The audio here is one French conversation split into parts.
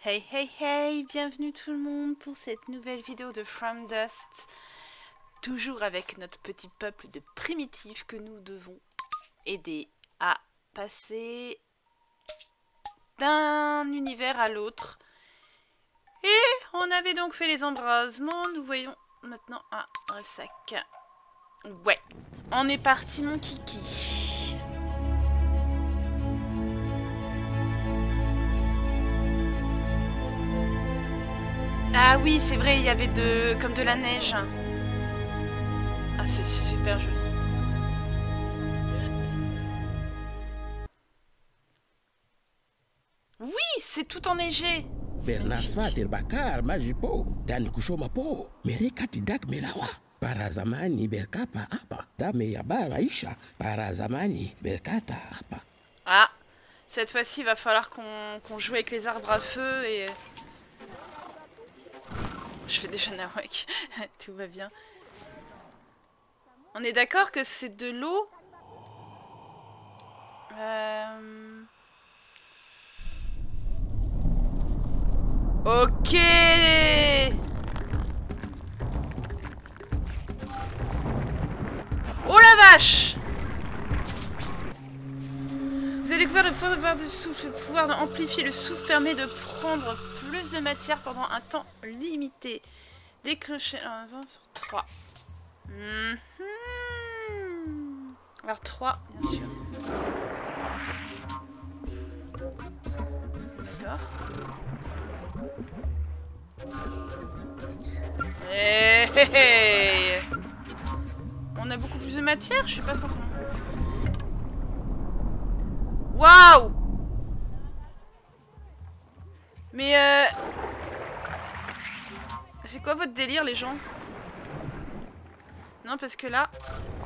Hey hey hey, bienvenue tout le monde pour cette nouvelle vidéo de From Dust. Toujours avec notre petit peuple de primitifs que nous devons aider à passer d'un univers à l'autre. Et on avait donc fait les embrasements, nous voyons maintenant un sac. Ouais, on est parti mon kiki. Ah oui, c'est vrai, il y avait comme de la neige. Ah, c'est super joli. Oui, c'est tout enneigé. Bernafat Bakar Majipo, Dan Kushoma Po, Merekati Dak Melawa, Parazamani Berkapa Apa, Dame Yabara Isha, Parazamani Berkata Apa. Ah, cette fois-ci, il va falloir qu'on joue avec les arbres à feu et... Je fais déjà Nawak, tout va bien. On est d'accord que c'est de l'eau. Ok. Oh la vache! Vous avez découvert le pouvoir du souffle. Le pouvoir d'amplifier le souffle permet de prendre plus de matière pendant un temps limité. Déclencher un 20 sur 3. Alors 3, bien sûr. D'accord. Hey. On a beaucoup plus de matière, je sais pas forcément. Waouh! Mais c'est quoi votre délire les gens? Non parce que là...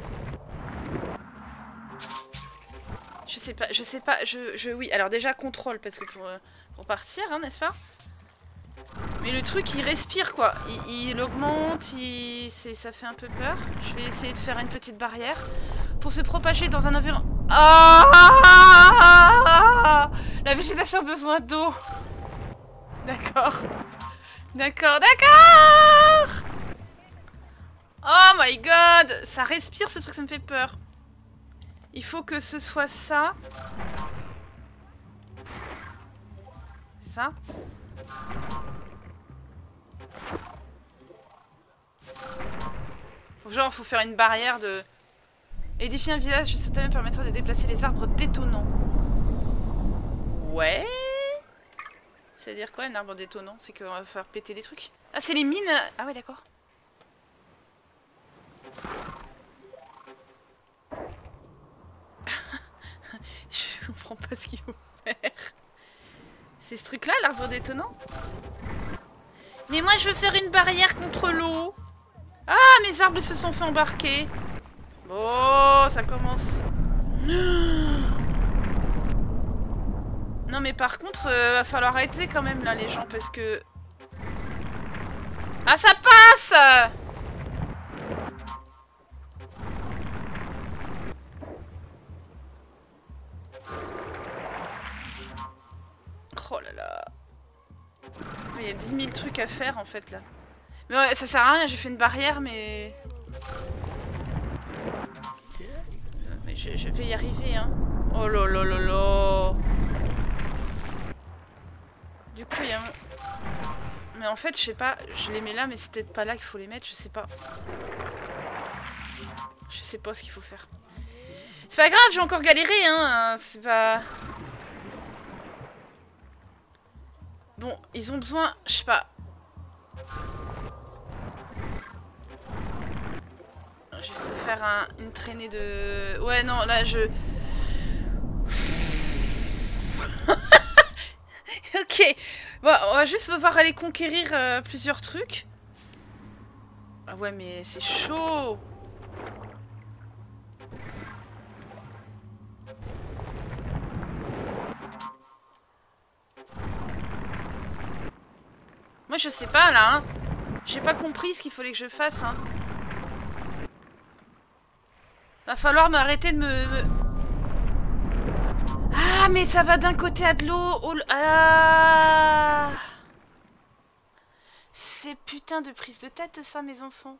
Je sais pas, oui, alors déjà contrôle parce que pour partir, hein, n'est-ce pas? Mais le truc il respire quoi, il augmente, ça fait un peu peur. Je vais essayer de faire une petite barrière pour se propager dans un environnement... Ah, la végétation a besoin d'eau. D'accord. D'accord, d'accord. Oh my god. Ça respire ce truc, ça me fait peur. Il faut que ce soit ça. Ça. Faut faire une barrière de... Édifier un village, ce thème permettra de déplacer les arbres détonnants. Ouais. Ça veut dire quoi un arbre détonnant? C'est qu'on va faire péter des trucs. Ah c'est les mines. Ah ouais d'accord. Je comprends pas ce qu'il faut faire. C'est ce truc là l'arbre détonnant? Mais moi je veux faire une barrière contre l'eau. Ah mes arbres se sont fait embarquer. Oh ça commence. Non mais par contre, va falloir arrêter quand même là les gens parce que... Ah ça passe! Oh là là. Il y a 10 000 trucs à faire en fait là. Mais ouais, ça sert à rien, j'ai fait une barrière mais... Mais je vais y arriver hein. Oh là là là là. Du coup, il y a... Mais en fait, je sais pas, je les mets là, mais c'est peut-être pas là qu'il faut les mettre, je sais pas. Je sais pas ce qu'il faut faire. C'est pas grave, j'ai encore galéré, hein, c'est pas... Bon, ils ont besoin, je sais pas... Je vais faire une traînée de... Ouais, non, là, je... Ok, bon, on va juste devoir aller conquérir plusieurs trucs. Ah ouais, mais c'est chaud. Moi, je sais pas, là, hein. J'ai pas compris ce qu'il fallait que je fasse, hein. Va falloir m'arrêter de me... Ah, mais ça va d'un côté à de l'eau. Oh, ah. cette putain de prise de tête, ça, mes enfants?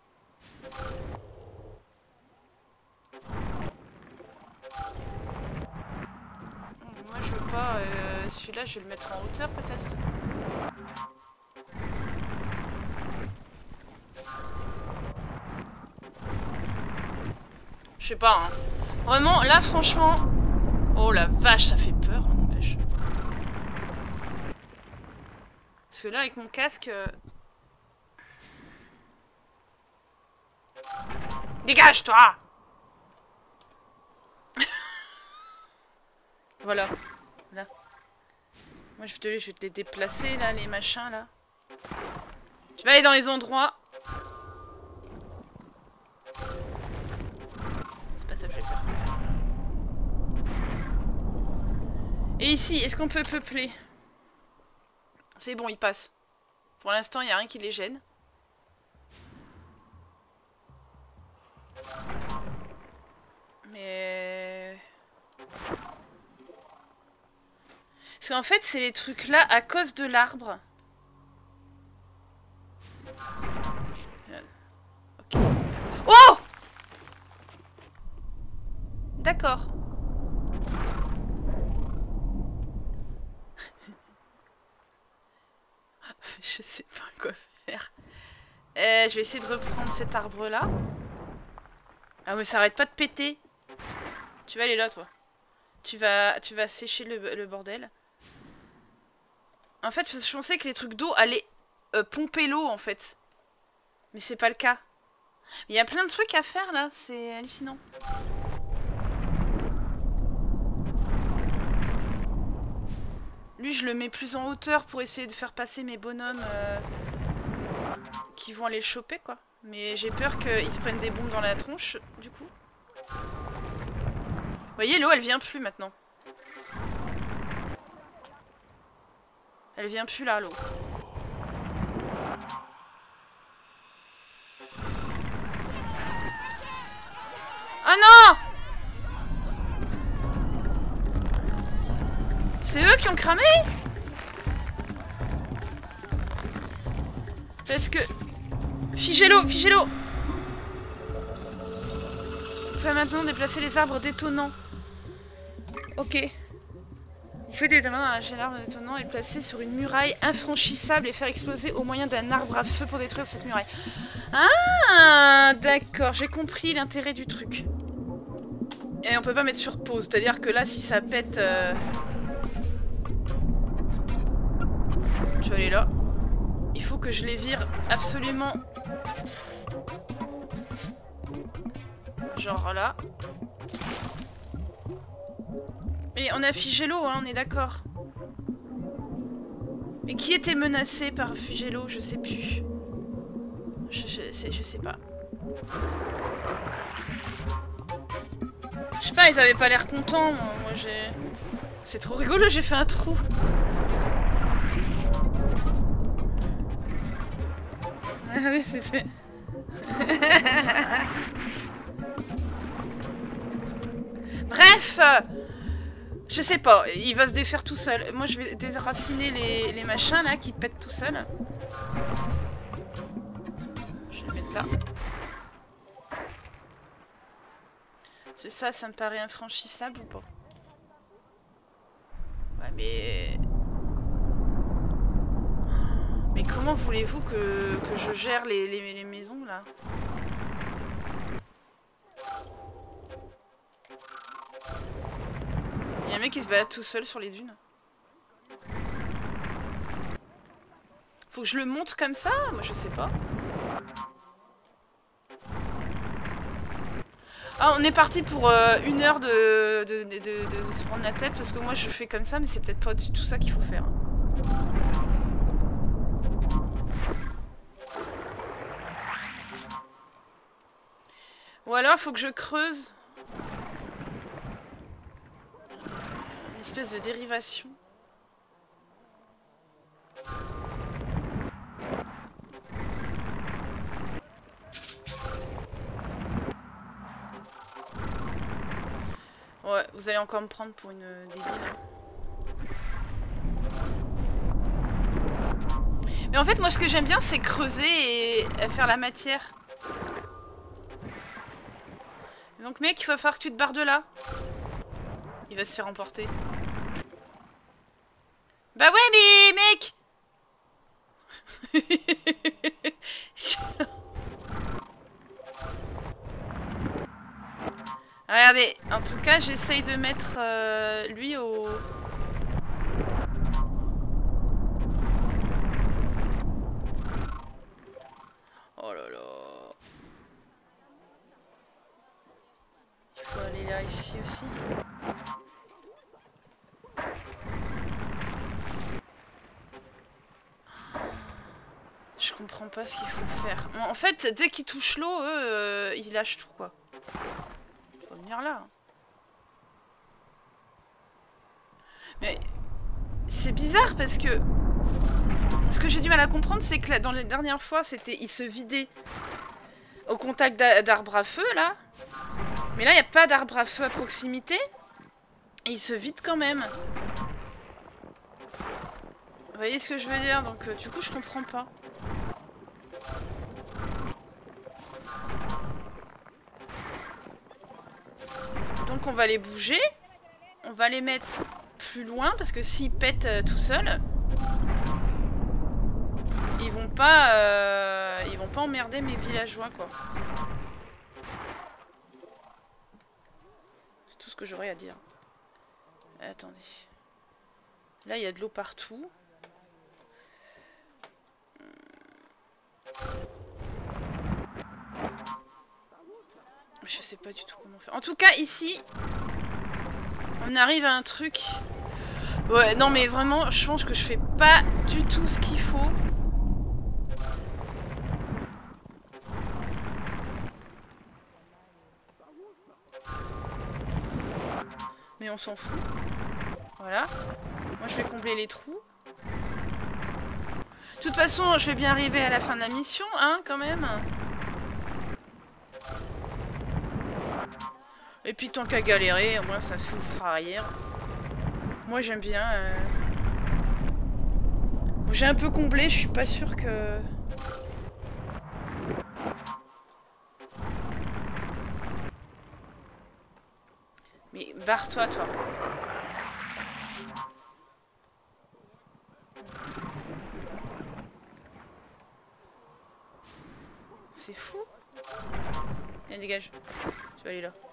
Moi, je veux pas... celui-là, je vais le mettre en hauteur, peut-être. Je sais pas, hein. Vraiment, là, franchement... Oh la vache, ça fait peur, n'empêche. Parce que là, avec mon casque... Dégage, toi! Voilà. Là. Moi, je vais te les déplacer, là, les machins, là. Je vais aller dans les endroits... C'est pas ça que je vais faire. Et ici, est-ce qu'on peut peupler? C'est bon, ils passent. Pour l'instant, il n'y a rien qui les gêne. Mais... Parce qu'en fait, c'est les trucs là à cause de l'arbre. Ok. Oh! D'accord. Je sais pas quoi faire. Je vais essayer de reprendre cet arbre là. Ah mais ça arrête pas de péter. Tu vas aller là toi. Tu vas sécher le bordel. En fait je pensais que les trucs d'eau allaient pomper l'eau en fait. Mais c'est pas le cas. Il y a plein de trucs à faire là, c'est hallucinant. Lui je le mets plus en hauteur pour essayer de faire passer mes bonhommes qui vont aller le choper quoi. Mais j'ai peur qu'ils se prennent des bombes dans la tronche du coup. Vous voyez l'eau elle vient plus maintenant. Elle vient plus là l'eau. Oh non! C'est eux qui ont cramé? Parce que... Figez-l'eau, figez-l'eau! Vous pouvez maintenant déplacer les arbres détonnants. Ok. Il faut déterminer l'arbre détonnant et le placer sur une muraille infranchissable et faire exploser au moyen d'un arbre à feu pour détruire cette muraille. Ah, d'accord, j'ai compris l'intérêt du truc. Et on peut pas mettre sur pause, c'est-à-dire que là, si ça pète... Je vais aller là. Il faut que je les vire absolument... Genre là. Et on a Figelo, hein, on est d'accord. Mais qui était menacé par Figelo? Je sais plus. Je sais pas. Je sais pas, ils avaient pas l'air contents. Moi j'ai... C'est trop rigolo, j'ai fait un trou. C'était... Bref, je sais pas, il va se défaire tout seul. Moi je vais déraciner les machins là qui pètent tout seul. Je vais le mettre là. C'est ça, ça me paraît infranchissable ou pas? Ouais mais... Mais comment voulez-vous que je gère les maisons là? Il y a un mec qui se balade tout seul sur les dunes. Faut que je le monte comme ça? Moi je sais pas. Ah on est parti pour 1 heure de se prendre la tête parce que moi je fais comme ça mais c'est peut-être pas du tout ça qu'il faut faire. Ou alors faut que je creuse une espèce de dérivation. Ouais, vous allez encore me prendre pour une débile. Hein. Mais en fait, moi, ce que j'aime bien, c'est creuser et faire la matière. Donc, mec, il va falloir que tu te barres de là. Il va se faire emporter. Bah ouais, mais mec. Regardez, en tout cas, j'essaye de mettre lui au... Oh là là. Il faut aller là, ici aussi. Je comprends pas ce qu'il faut faire. En fait, dès qu'ils touchent l'eau, eux, ils lâchent tout, quoi. Faut venir là. Mais c'est bizarre parce que... Ce que j'ai du mal à comprendre, c'est que là, dans les dernières fois, c'était... Ils se vidaient au contact d'arbres à feu, là. Mais là, il n'y a pas d'arbre à feu à proximité. Et ils se vident quand même. Vous voyez ce que je veux dire? Donc, du coup, je comprends pas. Donc, on va les bouger. On va les mettre plus loin, parce que s'ils pètent tout seuls... Ils vont pas emmerder mes villageois, quoi. C'est tout ce que j'aurais à dire. Attendez. Là, il y a de l'eau partout. Je sais pas du tout comment faire. En tout cas, ici, on arrive à un truc... Ouais, non mais vraiment, je pense que je fais pas du tout ce qu'il faut. Mais on s'en fout. Voilà. Moi, je vais combler les trous. De toute façon, je vais bien arriver à la fin de la mission, hein, quand même. Et puis, tant qu'à galérer, au moins, ça vous fera rire. Moi, j'aime bien. J'ai un peu comblé, je suis pas sûre que... Mais barre-toi, toi. C'est fou. Allez, dégage. Tu vas aller là.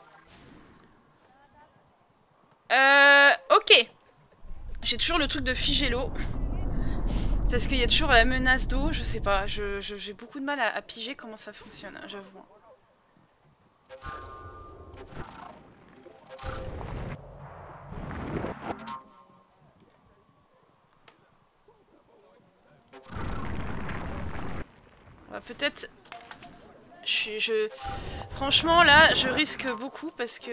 Ok. J'ai toujours le truc de figer l'eau. Parce qu'il y a toujours la menace d'eau, je sais pas. J'ai beaucoup de mal à piger comment ça fonctionne, hein, j'avoue. Peut-être... Franchement, là, je risque beaucoup parce que...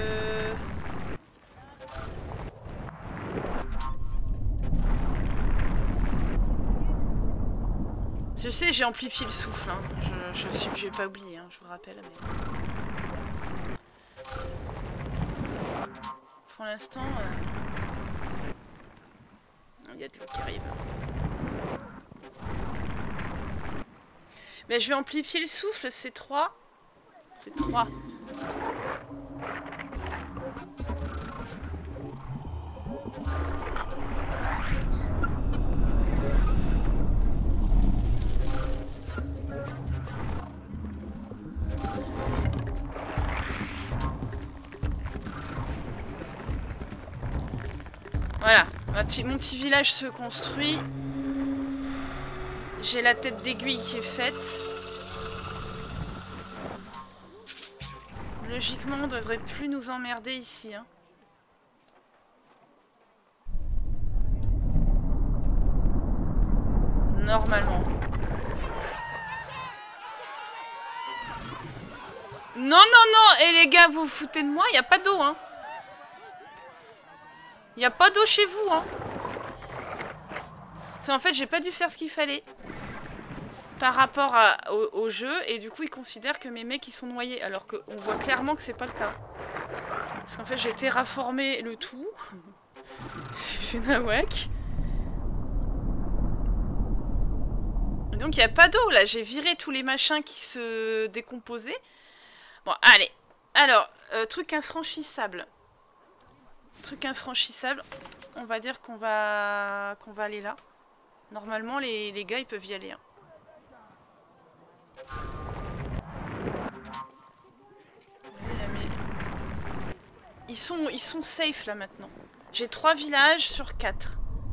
Je sais, j'ai amplifié le souffle, hein. J'ai pas oublié, hein, je vous rappelle, mais... Pour l'instant... Il y a de l'eau qui arrive. Mais je vais amplifier le souffle, c'est 3. C'est 3. Voilà, mon petit village se construit. J'ai la tête d'aiguille qui est faite. Logiquement, on devrait plus nous emmerder ici. Hein. Normalement. Non, non, non! Et les gars, vous vous foutez de moi? Il n'y a pas d'eau, hein? Il n'y a pas d'eau chez vous, hein? Parce qu'en fait, j'ai pas dû faire ce qu'il fallait. Par rapport au jeu, et du coup ils considèrent que mes mecs ils sont noyés, alors qu'on voit clairement que c'est pas le cas. Parce qu'en fait j'ai terraformé le tout. J'ai fait nawak. Donc il n'y a pas d'eau là, j'ai viré tous les machins qui se décomposaient. Bon, allez. Alors, truc infranchissable. Truc infranchissable. On va dire qu'on va aller là. Normalement, les gars, ils peuvent y aller. Hein. Ils sont safe là maintenant. J'ai 3 villages sur 4.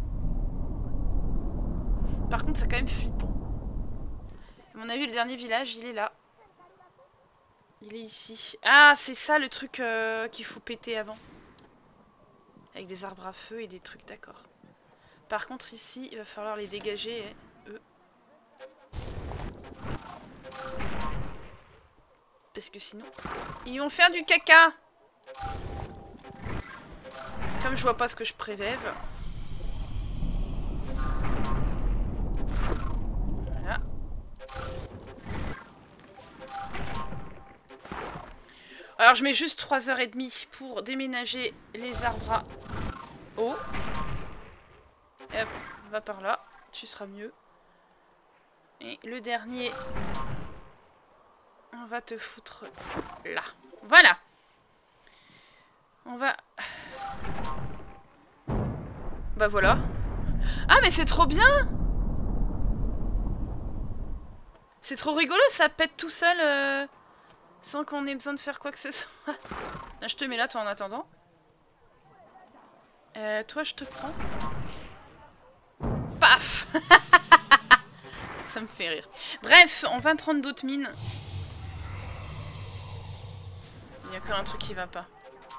Par contre, c'est quand même flippant. À mon avis, le dernier village, il est là. Il est ici. Ah, c'est ça le truc qu'il faut péter avant. Avec des arbres à feu et des trucs, d'accord. Par contre, ici, il va falloir les dégager, eux. Parce que sinon, ils vont faire du caca. Comme je vois pas ce que je prévève. Voilà. Alors je mets juste 3h30 pour déménager les arbres à eau. Et hop, va par là, tu seras mieux. Et le dernier, on va te foutre là. Voilà. On va... Bah voilà. Ah mais c'est trop bien. C'est trop rigolo, ça pète tout seul sans qu'on ait besoin de faire quoi que ce soit. Là, je te mets là, toi, en attendant. Toi, je te prends. Paf. Ça me fait rire. Bref, on va prendre d'autres mines. Il y a encore un truc qui va pas.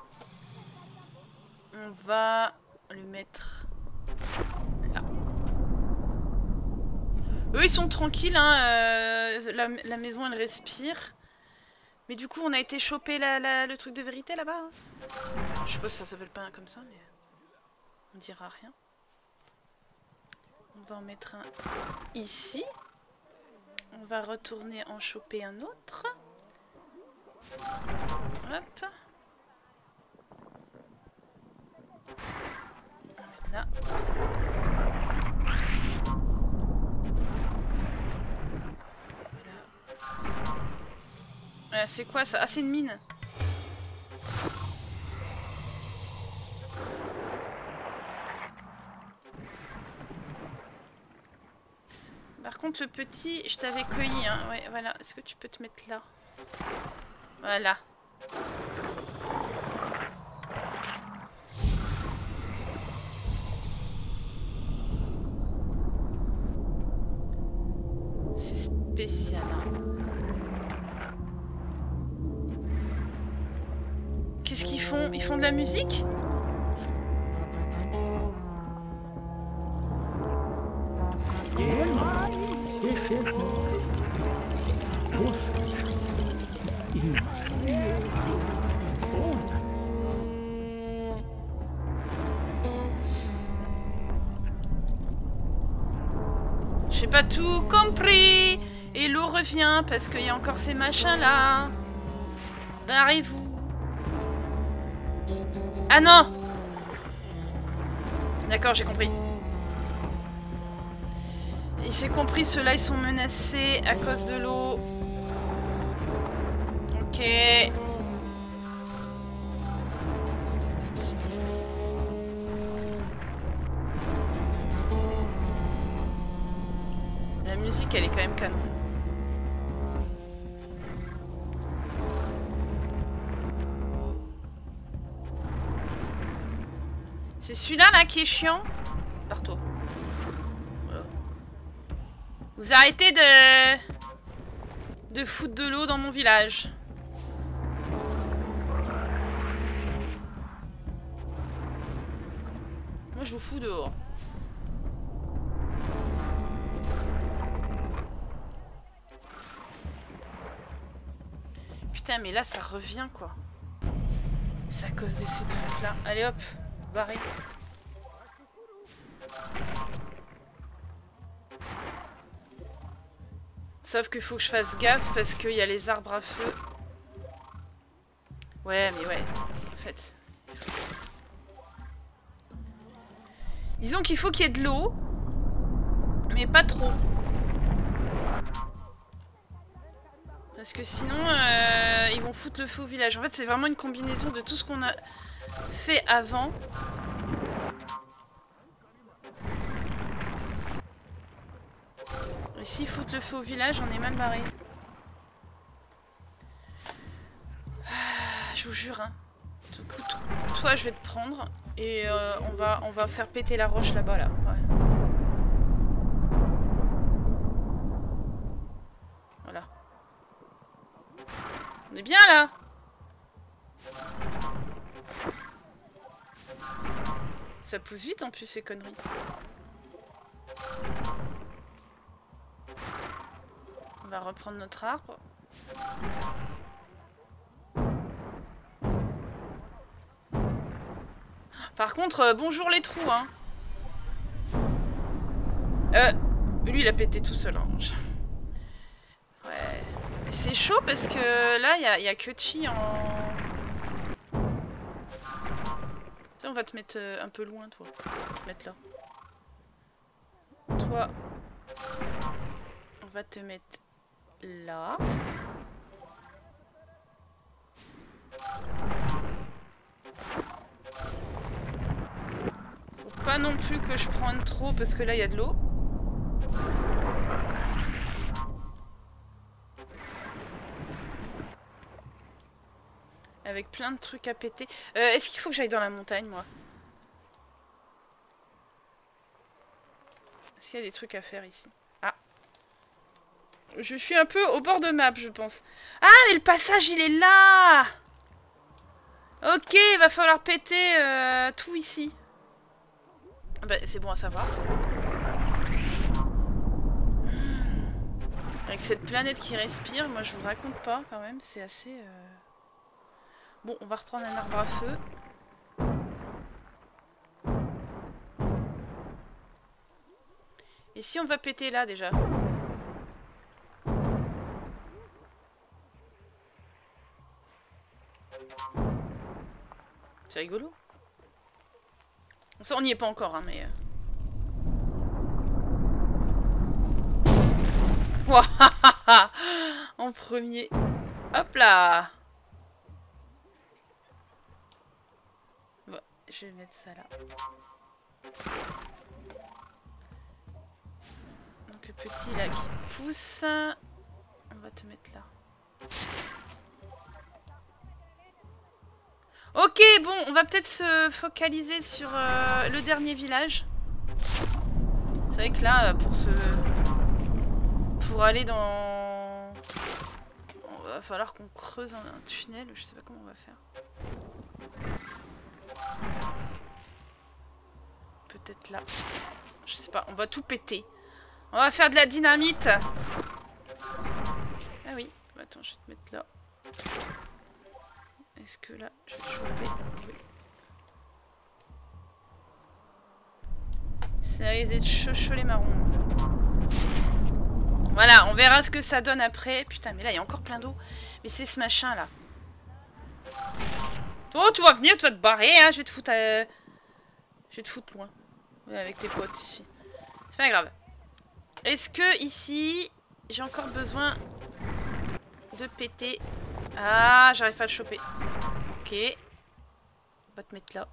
On va le mettre là. Eux, ils sont tranquilles, hein. La maison, elle respire. Mais du coup, on a été choper le truc de vérité là-bas. Hein. Je sais pas si ça s'appelle pas comme ça, mais on dira rien. On va en mettre un ici. On va retourner en choper un autre. Hop. On va mettre là. C'est quoi ça? Ah, c'est une mine. Par contre, le petit, je t'avais cueilli. Hein. Ouais, voilà. Est-ce que tu peux te mettre là? Voilà. C'est spécial. Hein. Qu'est-ce qu'ils font? Ils font de la musique? J'ai pas tout compris. Et l'eau revient parce qu'il y a encore ces machins là. Barrez-vous. Ah non! D'accord, j'ai compris. Il s'est compris, ceux-là ils sont menacés à cause de l'eau. Ok. La musique elle est quand même canon. C'est celui-là là qui est chiant. Pars-toi. Voilà. Vous arrêtez de foutre de l'eau dans mon village. Moi je vous fous dehors. Putain mais là ça revient quoi. C'est à cause de ces trucs là. Allez hop. Barré. Sauf qu'il faut que je fasse gaffe parce qu'il y a les arbres à feu. Ouais, mais ouais. En fait. Disons qu'il faut qu'il y ait de l'eau. Mais pas trop. Parce que sinon, ils vont foutre le feu au village. En fait, c'est vraiment une combinaison de tout ce qu'on a fait avant. Et s'ils foutent le feu au village, on est mal barré. Ah, je vous jure, hein. Du coup, toi, je vais te prendre. Et on va faire péter la roche là-bas, là. Ouais. Voilà. On est bien, là. Ça pousse vite, en plus, ces conneries. On va reprendre notre arbre. Par contre, bonjour les trous, hein. Lui, il a pété tout seul, hein. Ouais. Mais c'est chaud parce que là, il y a que Chi en... Tiens, on va te mettre un peu loin, toi. On va te mettre là. Toi, on va te mettre là. Faut pas non plus que je prenne trop parce que là, il y a de l'eau. Avec plein de trucs à péter. Est-ce qu'il faut que j'aille dans la montagne, moi? Est-ce qu'il y a des trucs à faire ici? Ah. Je suis un peu au bord de map, je pense. Ah, mais le passage, il est là! Ok, il va falloir péter tout ici. Bah, c'est bon à savoir. Avec cette planète qui respire, moi je vous raconte pas quand même, c'est assez... Bon, on va reprendre un arbre à feu. Et si on va péter là déjà? C'est rigolo. Ça, on n'y est pas encore, hein, mais... Waouh, en premier. Hop là. Bon, je vais mettre ça là. Donc le petit là qui pousse. On va te mettre là. Ok, bon, on va peut-être se focaliser sur le dernier village. C'est vrai que là, pour aller dans... Il va falloir qu'on creuse un tunnel, je sais pas comment on va faire. Peut-être là. Je sais pas, on va tout péter. On va faire de la dynamite. Ah oui, attends, je vais te mettre là. Est-ce que là, je vais te choper? Oui. Ça risque d'être chaud les marrons. Voilà, on verra ce que ça donne après. Putain, mais là, il y a encore plein d'eau. Mais c'est ce machin, là. Oh, tu vas venir, tu vas te barrer, hein. Je vais te foutre loin. Ouais, avec tes potes, ici. C'est pas grave. Est-ce que, ici, j'ai encore besoin de péter? Ah, j'arrive pas à le choper. Ok. On va te mettre là.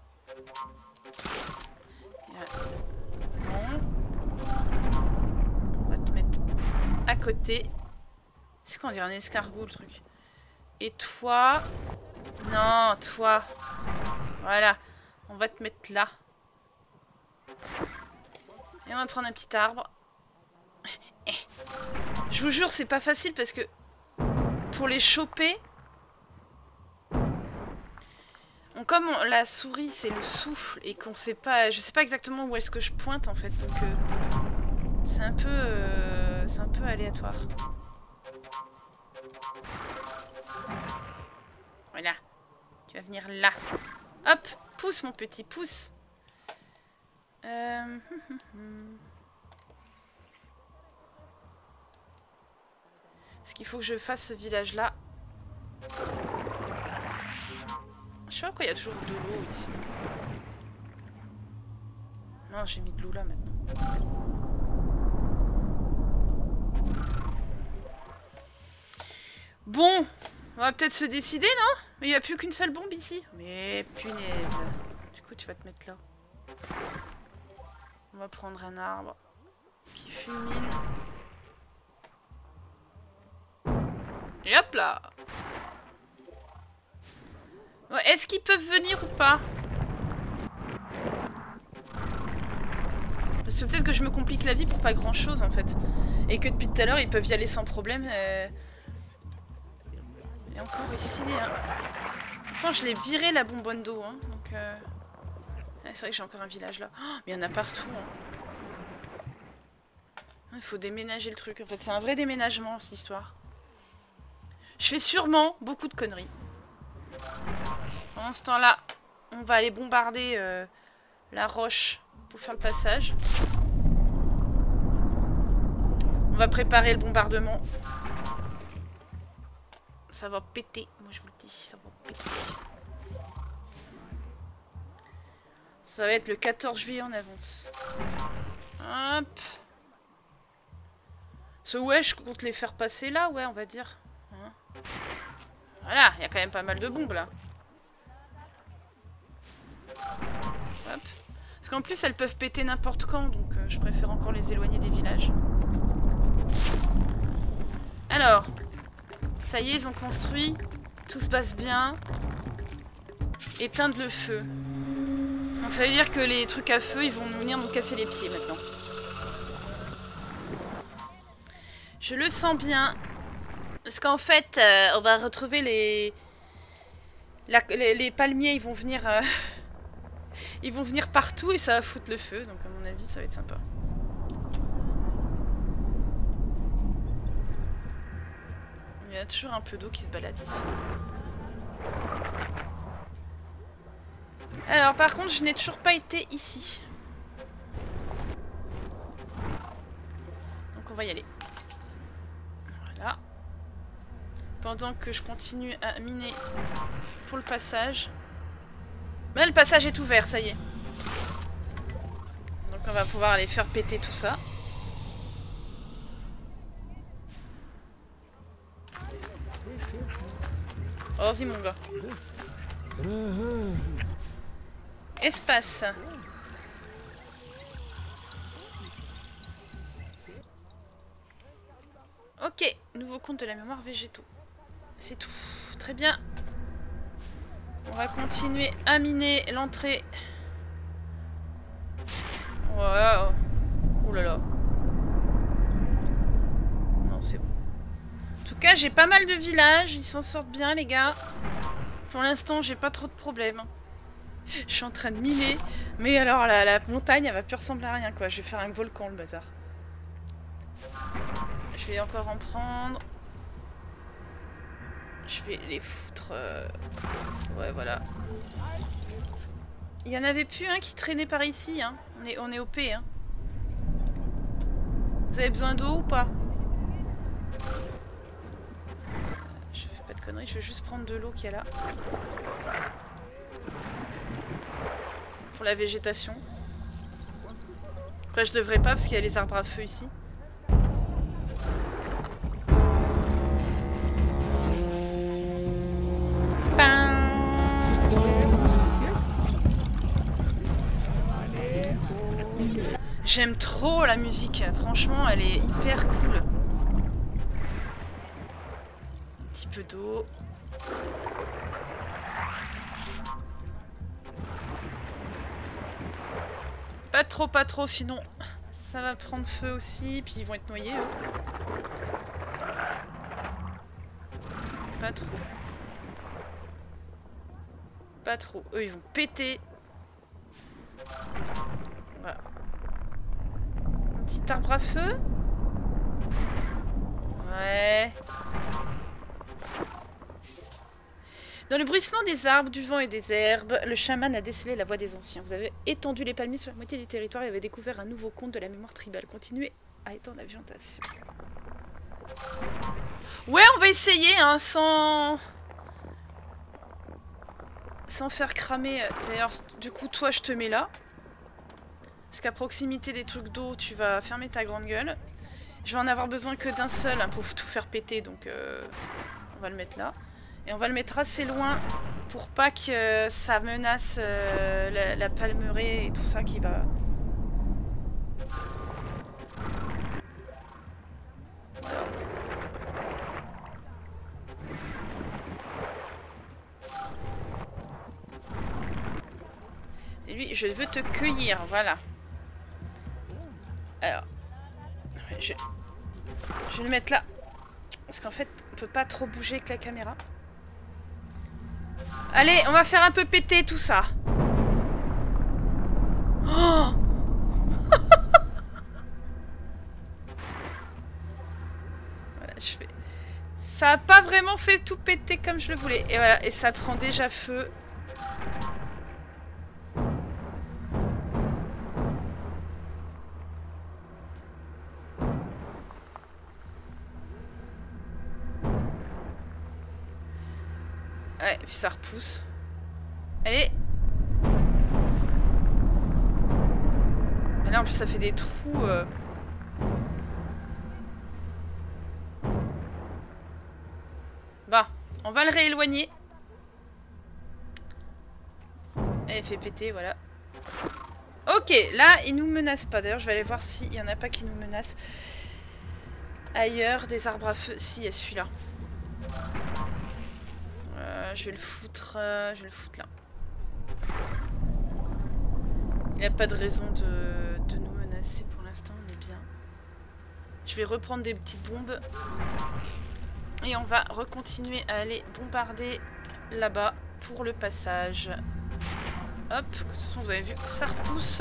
Non. On va te mettre à côté. C'est quoi, on dirait un escargot, le truc. Et toi... Non, toi. Voilà. On va te mettre là. Et on va prendre un petit arbre. Je vous jure, c'est pas facile parce que... Pour les choper... Comme la souris, c'est le souffle et qu'on sait pas... Je sais pas exactement où est-ce que je pointe, en fait. Donc, c'est un peu aléatoire. Voilà. Tu vas venir là. Hop, pousse mon petit, pousse. Est-ce qu'il faut que je fasse ce village-là? Je sais pas pourquoi il y a toujours de l'eau ici. Non, j'ai mis de l'eau là maintenant. Bon, on va peut-être se décider, non? Mais il n'y a plus qu'une seule bombe ici. Mais punaise. Du coup, tu vas te mettre là. On va prendre un arbre qui fulmine. Et hop là. Ouais, est-ce qu'ils peuvent venir ou pas? Parce que peut-être que je me complique la vie pour pas grand chose en fait. Et que depuis tout à l'heure ils peuvent y aller sans problème. Et encore ici. Hein. Pourtant je l'ai viré la bonbonne d'eau. Hein, donc c'est vrai que j'ai encore un village là. Oh, mais il y en a partout. Hein. Il faut déménager le truc. En fait c'est un vrai déménagement cette histoire. Je fais sûrement beaucoup de conneries. Pendant ce temps-là, on va aller bombarder la roche pour faire le passage. On va préparer le bombardement. Ça va péter, moi je vous le dis, ça va péter. Ça va être le 14 juillet en avance. Hop. Ce ouais, je compte les faire passer là, ouais, on va dire. Hein. Voilà, il y a quand même pas mal de bombes là. Hop. Parce qu'en plus elles peuvent péter n'importe quand, donc je préfère encore les éloigner des villages. Alors, ça y est, ils ont construit, tout se passe bien. Éteindre le feu. Donc ça veut dire que les trucs à feu, ils vont venir nous casser les pieds maintenant. Je le sens bien. Parce qu'en fait, on va retrouver les palmiers, ils vont venir... Ils vont venir partout et ça va foutre le feu. Donc à mon avis, ça va être sympa. Il y a toujours un peu d'eau qui se balade ici. Alors par contre, je n'ai toujours pas été ici. Donc on va y aller. Voilà. Pendant que je continue à miner pour le passage. Mais le passage est ouvert, ça y est. Donc on va pouvoir aller faire péter tout ça. Oh, vas-y mon gars. Espace. Ok, nouveau compte de la mémoire végétaux. C'est tout. Très bien. On va continuer à miner l'entrée. Wow. Oh là là. Non, c'est bon. En tout cas, j'ai pas mal de villages. Ils s'en sortent bien, les gars. Pour l'instant, j'ai pas trop de problèmes. Je suis en train de miner. Mais alors, la montagne, elle va plus ressembler à rien, quoi. Je vais faire un volcan, le bazar. Je vais encore en prendre. Je vais les foutre... Ouais, voilà. Il y en avait plus un qui traînait par ici, hein. On est OP, hein. Vous avez besoin d'eau ou pas? Je fais pas de conneries, je vais juste prendre de l'eau qu'il y a là. Pour la végétation. Après, je devrais pas parce qu'il y a les arbres à feu ici. J'aime trop la musique, franchement elle est hyper cool. Un petit peu d'eau. Pas trop, sinon ça va prendre feu aussi, puis ils vont être noyés eux. Pas trop. Pas trop. Eux ils vont péter. Voilà. Un petit arbre à feu. Ouais. Dans le bruissement des arbres, du vent et des herbes, le chaman a décelé la voix des anciens. Vous avez étendu les palmiers sur la moitié du territoire et avez découvert un nouveau conte de la mémoire tribale. Continuez à étendre la végétation. Ouais, on va essayer, hein, sans faire cramer. D'ailleurs, du coup, toi, je te mets là. Parce qu'à proximité des trucs d'eau, tu vas fermer ta grande gueule. Je vais en avoir besoin que d'un seul hein, pour tout faire péter, donc va le mettre là. Et on va le mettre assez loin pour pas que ça menace la palmeraie et tout ça qui va... Et lui, je veux te cueillir, voilà. Alors, je vais le mettre là. Parce qu'en fait, on peut pas trop bouger avec la caméra. Allez, on va faire un peu péter tout ça. Oh voilà, je fais... Ça a pas vraiment fait tout péter comme je le voulais. Et voilà, et ça prend déjà feu. Ouais, puis ça repousse. Allez. Mais là, en plus, ça fait des trous. Bah, on va le rééloigner. Elle fait péter, voilà. Ok, là, il nous menace pas. D'ailleurs, je vais aller voir s'il y en a pas qui nous menacent. Ailleurs, des arbres à feu. Si, il y a celui-là. Je vais le foutre là. Il n'a pas de raison de nous menacer pour l'instant, on est bien. Je vais reprendre des petites bombes. Et on va recontinuer à aller bombarder là-bas pour le passage. Hop, de toute façon vous avez vu, ça repousse.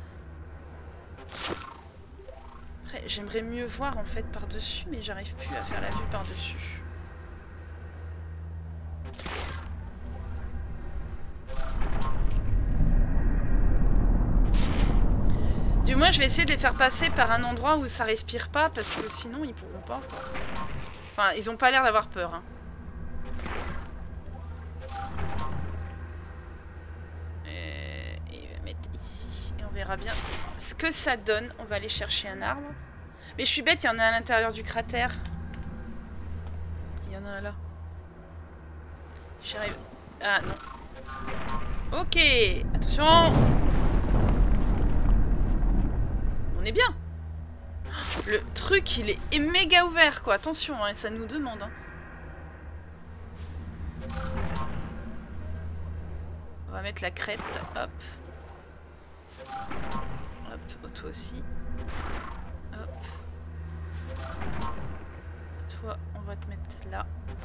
Après, j'aimerais mieux voir en fait par-dessus, mais j'arrive plus à faire la vue par-dessus. Du moins, je vais essayer de les faire passer par un endroit où ça respire pas, parce que sinon, ils pourront pas. Enfin, ils ont pas l'air d'avoir peur. Hein. Et je vais mettre ici. Et on verra bien ce que ça donne. On va aller chercher un arbre. Mais je suis bête, il y en a à l'intérieur du cratère. Il y en a un là. J'arrive. Ah non. Ok, attention. On est bien. Le truc, il est méga ouvert, quoi. Attention, hein, ça nous demande. Hein. On va mettre la crête. Hop. Hop, toi aussi. Hop. Toi, on va te mettre là.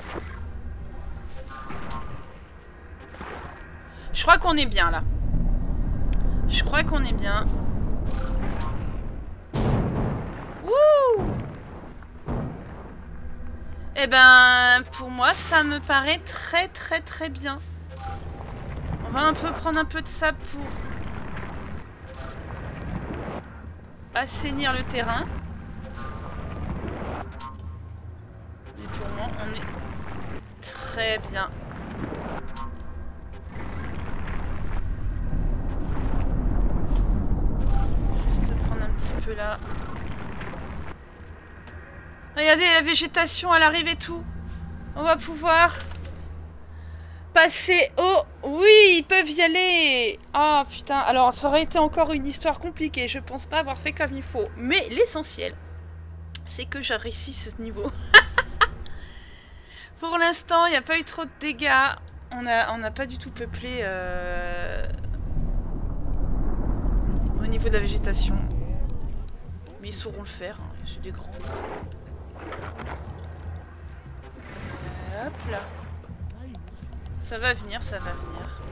Je crois qu'on est bien, là. Je crois qu'on est bien. Wouh! Eh ben, pour moi, ça me paraît très très très bien. On va un peu prendre un peu de sable pour assainir le terrain. Mais pour moi, on est très bien. Juste prendre un petit peu là. Regardez la végétation, elle arrive et tout. On va pouvoir passer au... Oui, ils peuvent y aller. Ah putain, alors ça aurait été encore une histoire compliquée. Je pense pas avoir fait comme il faut. Mais l'essentiel, c'est que j'ai réussi ce niveau. Pour l'instant, il n'y a pas eu trop de dégâts. On n'a pas du tout peuplé au niveau de la végétation. Mais ils sauront le faire. Hein. C'est des grands. Hop là. Ça va venir, ça va venir.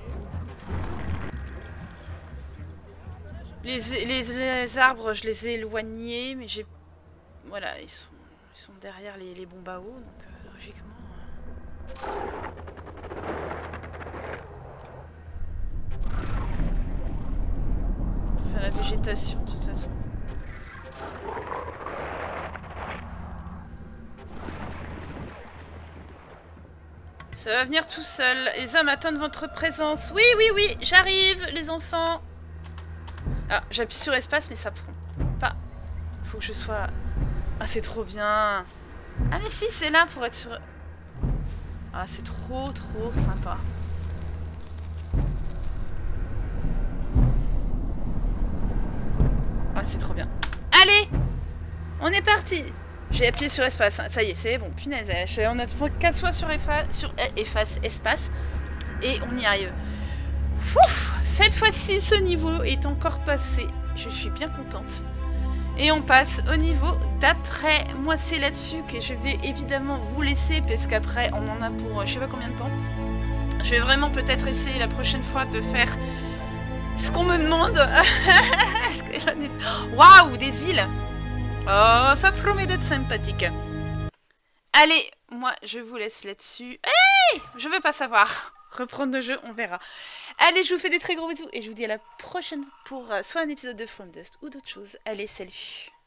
Les arbres, je les ai éloignés, mais j'ai... Voilà, ils sont derrière les bombes à eau, donc logiquement... On peut faire la végétation, de toute façon. Ça va venir tout seul. Les hommes attendent votre présence. Oui, oui, oui, j'arrive, les enfants. Ah, j'appuie sur espace, mais ça prend pas. Faut que je sois... Ah, c'est trop bien. Ah, mais si, c'est là pour être sûr. Ah, c'est trop sympa. Ah, c'est trop bien. Allez, on est parti. J'ai appuyé sur espace, hein. Ça y est, c'est bon, punaise. On a 4 fois sur espace, et on y arrive. Ouf, cette fois-ci, ce niveau est encore passé. Je suis bien contente. Et on passe au niveau d'après. Moi, c'est là-dessus que je vais évidemment vous laisser, parce qu'après, on en a pour je sais pas combien de temps. Je vais vraiment peut-être essayer la prochaine fois de faire ce qu'on me demande. Waouh, des îles. Oh, ça promet d'être sympathique. Allez, moi, je vous laisse là-dessus. Hey, je veux pas savoir. Reprendre le jeu, on verra. Allez, je vous fais des très gros bisous et je vous dis à la prochaine pour soit un épisode de From Dust ou d'autres choses. Allez, salut.